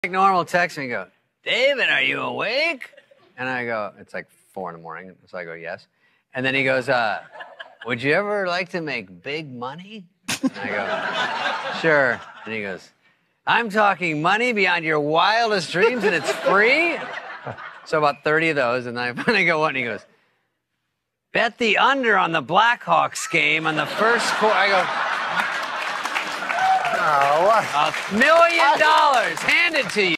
Like normal text me and go, David, are you awake? And I go, it's like 4 in the morning. So I go, yes. And then he goes, would you ever like to make big money? And I go, sure. And he goes, I'm talking money beyond your wildest dreams and it's free? So about 30 of those. And then I finally go, what? And he goes, bet the under on the Blackhawks game on the first quarter. I go, Oh, what? $1 million handed to you.